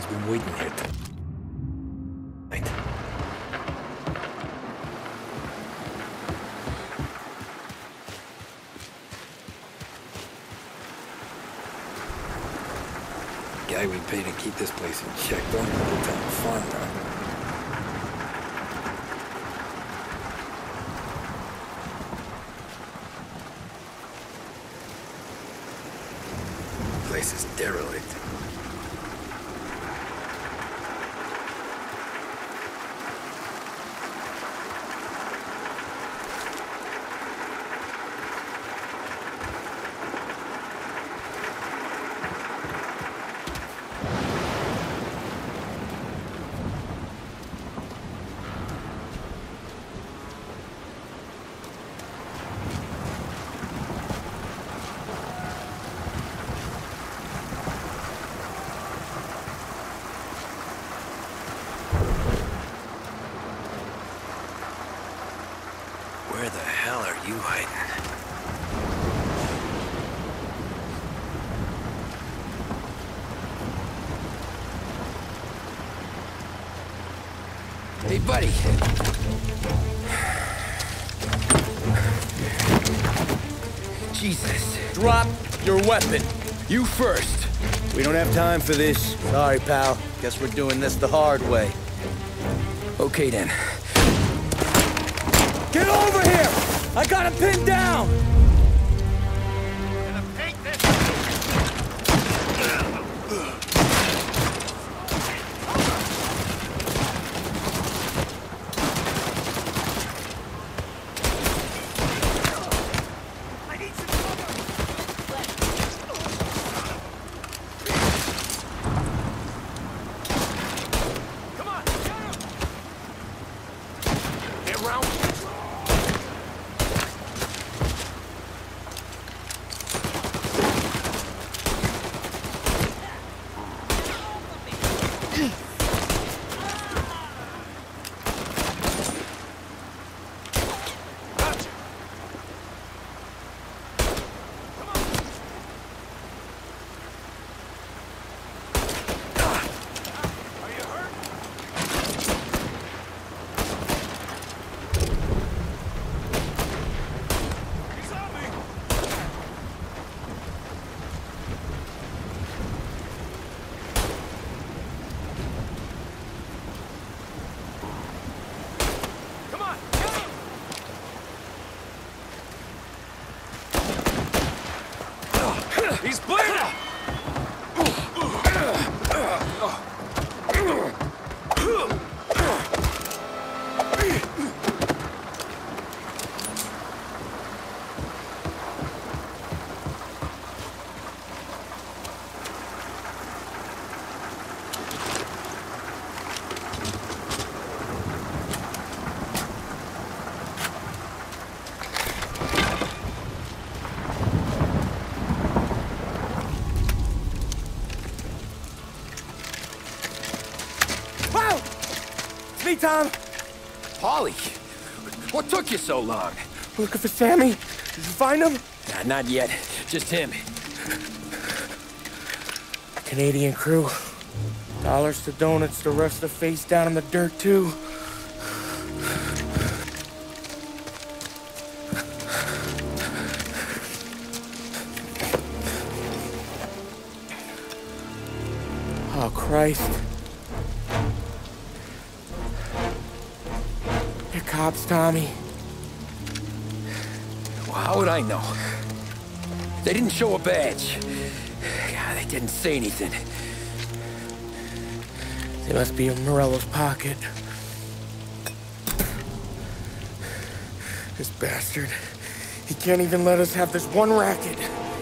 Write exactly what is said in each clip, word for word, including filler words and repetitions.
been waiting here to... Right. Guy we pay to keep this place in check, don't even put down the farm time. Place is derelict. Where the hell are you hiding? Hey, buddy. Jesus. Drop your weapon. You first. We don't have time for this. Sorry, pal. Guess we're doing this the hard way. Okay, then. Get over here! I got him pinned down! He's bleeding! Me, Tom. Polly, what took you so long? Looking for Sammy. Did you find him? Nah, not yet. Just him. Canadian crew. Dollars to donuts to rest the face down in the dirt, too. Oh, Christ. They're cops, Tommy. Well, how would I know? They didn't show a badge. God, they didn't say anything. They must be in Morello's pocket. This bastard. He can't even let us have this one racket.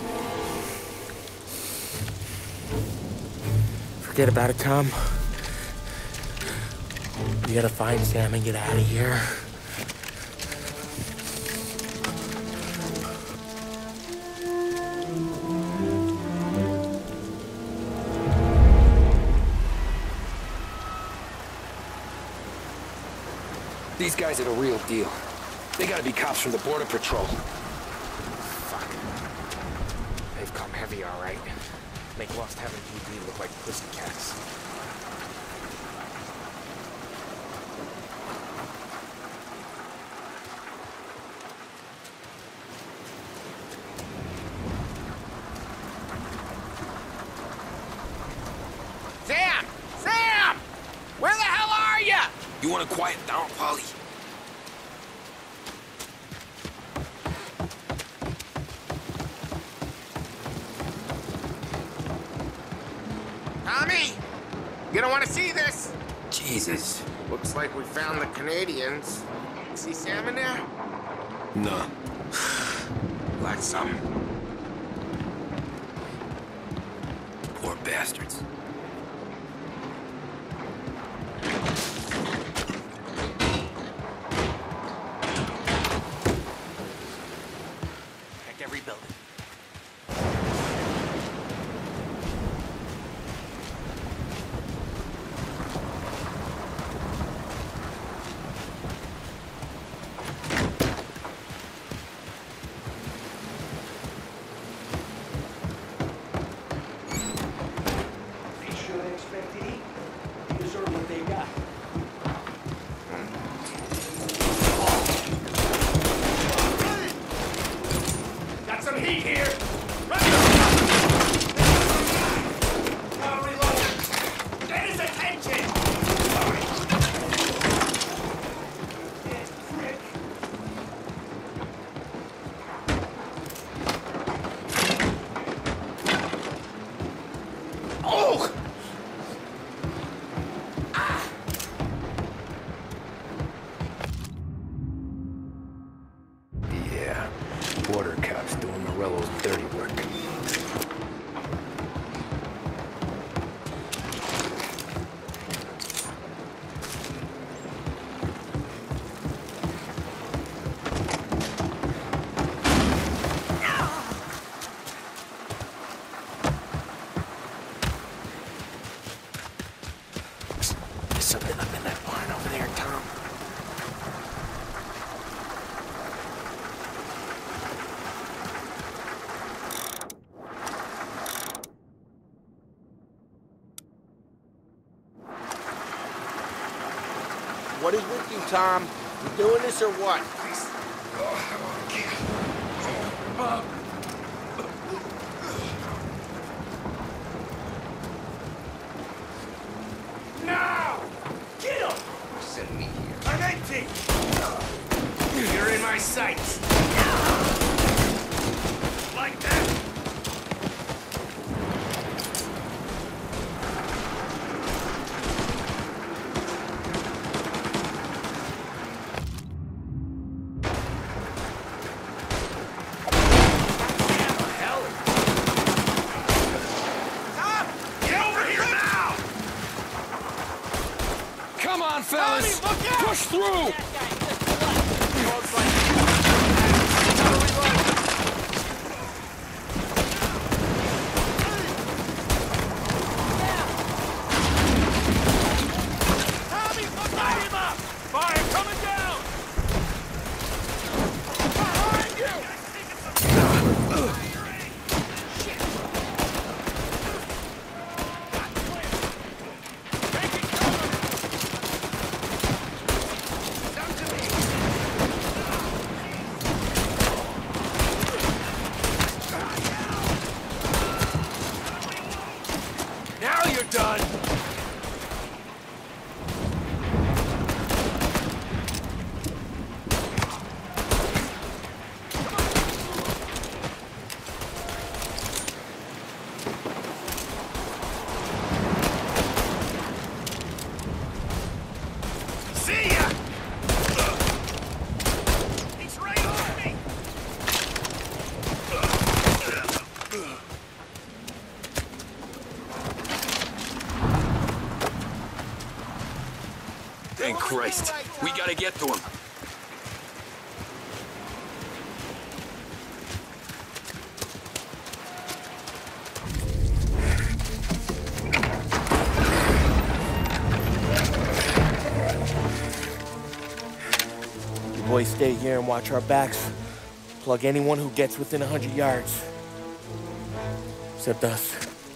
Forget about it, Tom. We gotta find Sam and get out of here. These guys are the real deal. They gotta be cops from the Border Patrol. Fuck. They've come heavy, all right. Make Lost Heaven P D look like pussycats. wanna quiet down, Polly? Tommy! You don't want to see this! Jesus. Looks like we found the Canadians. See Sam in there? No. Like some. Poor bastards. Check every building. Border cops doing Morello's dirty work. There's something up in that barn over there, Tom. What is with you, Tom? You doing this or what? Now! Get him! Send me here. I'm empty! You're in my sights! Like that? Come on, fellas! Push through! Fire coming down! Behind you! Now you're done! See ya! He's right on me! Thank Christ. We gotta get to him. You boys stay here and watch our backs. Plug anyone who gets within a hundred yards. Except us.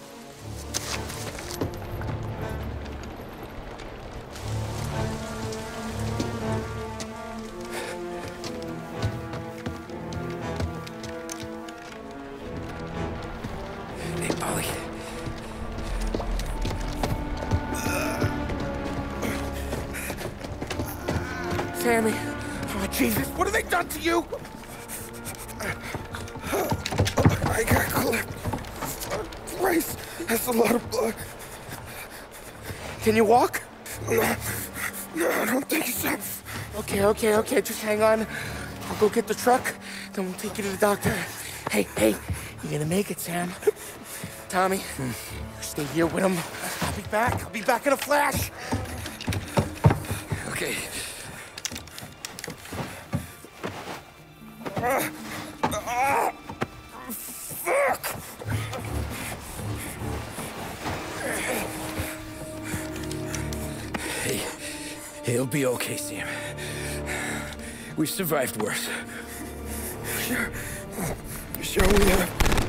Hey, Polly. Sammy. Oh, Jesus, what have they done to you? I got clipped. Christ, that's a lot of blood. Can you walk? No, no, I don't think so. Okay, okay, okay, just hang on. I'll go get the truck, then we'll take you to the doctor. Hey, hey, you're gonna make it, Sam. Tommy, you stay here with him. I'll be back. I'll be back in a flash. Okay. Uh, uh, fuck! Hey, it'll be okay, Sam. We've survived worse. Sure. Sure we have.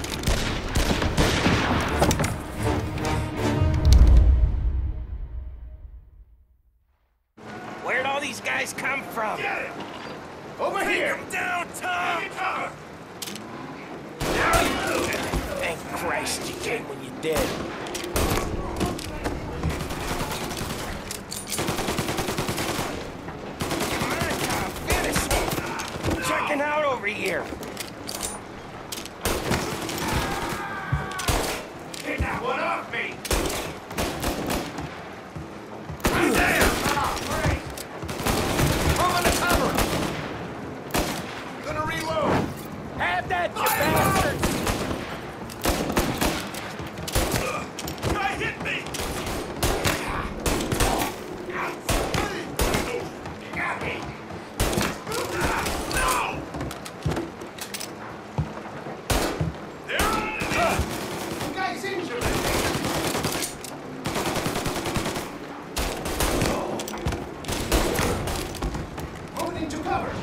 Where'd all these guys come from? Get it! Over Take here! them down, Tom! Take cover! Now you do it! Thank Christ you came when you did. Come on, Tom, finish him! Checking out over here! Get that one off me! Have that, you bastards! Guy hit me! Got me! No! They're on it! Guy's injured! Moving to cover!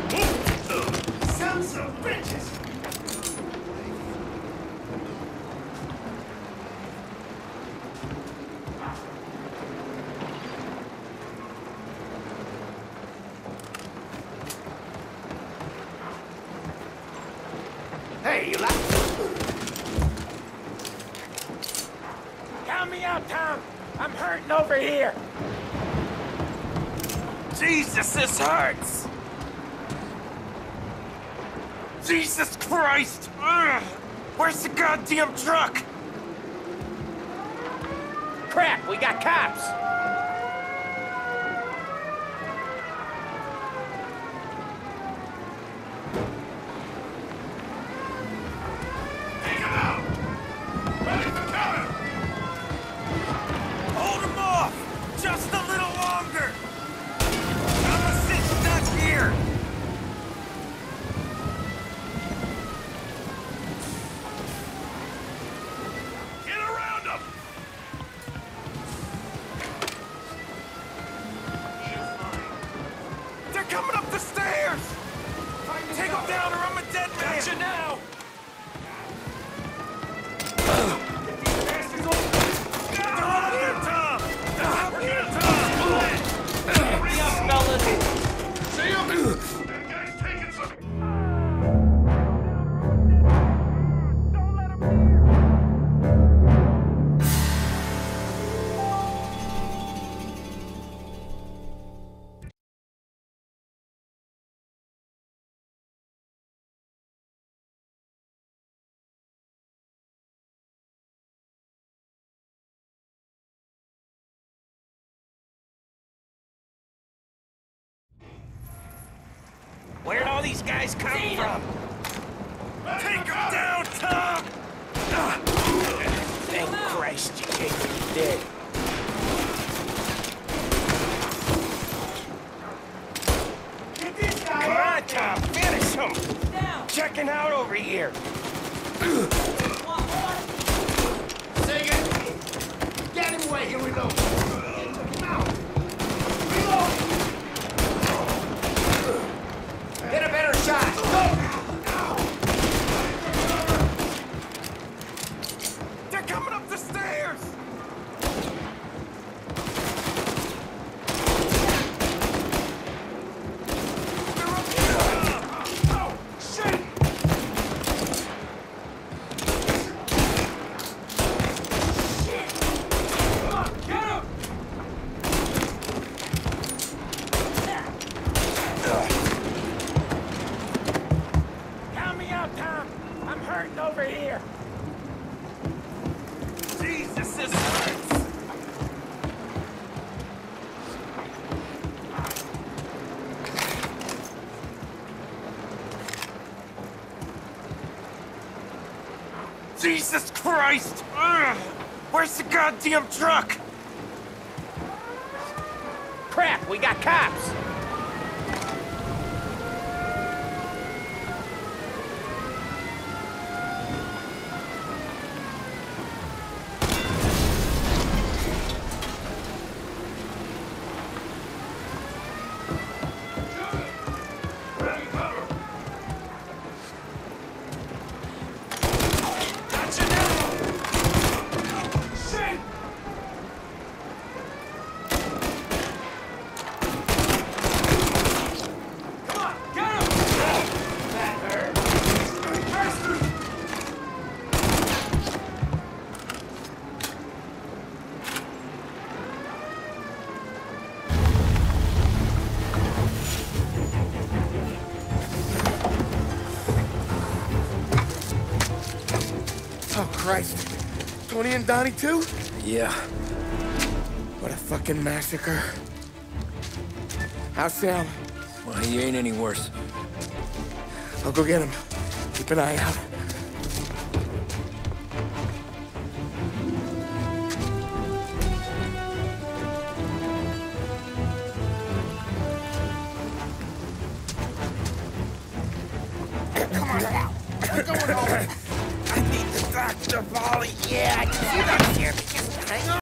Sons of bitches! Hey, you like? Count me out, Tom! I'm hurting over here! Jesus, this hurts! Jesus Christ! Ugh. Where's the goddamn truck? Crap, we got cops! Take him out! Ready for cover! Hold him off! Just a little longer! I'm gonna sit stuck here! Get around him! They're coming up the stairs! Take them down or I'm a dead man! Gotcha now! They're all up there, Tom! We're good, Tom! Hurry up, fellas! See him? That guy's taking some... Don't let him... Where'd all these guys come from? Take them down, Tom! Ah. Thank Christ you came when you did. Get this guy! Come on, Tom, finish him! Down! Checking out over here. Say it! Get him away, here we go! Now! Reload! Get a better shot! Go! They're coming up the stairs! They're up here! Oh, shit! Come on, get him! Jesus Christ! Ugh. Where's the goddamn truck? Crap, we got cops! Oh, Christ. Tony and Donnie, too? Yeah. What a fucking massacre. How's Sam? Well, he ain't any worse. I'll go get him. Keep an eye out. Come on now. We're going home. I need the doctor, Molly. Yeah, I can see that here. Just hang on.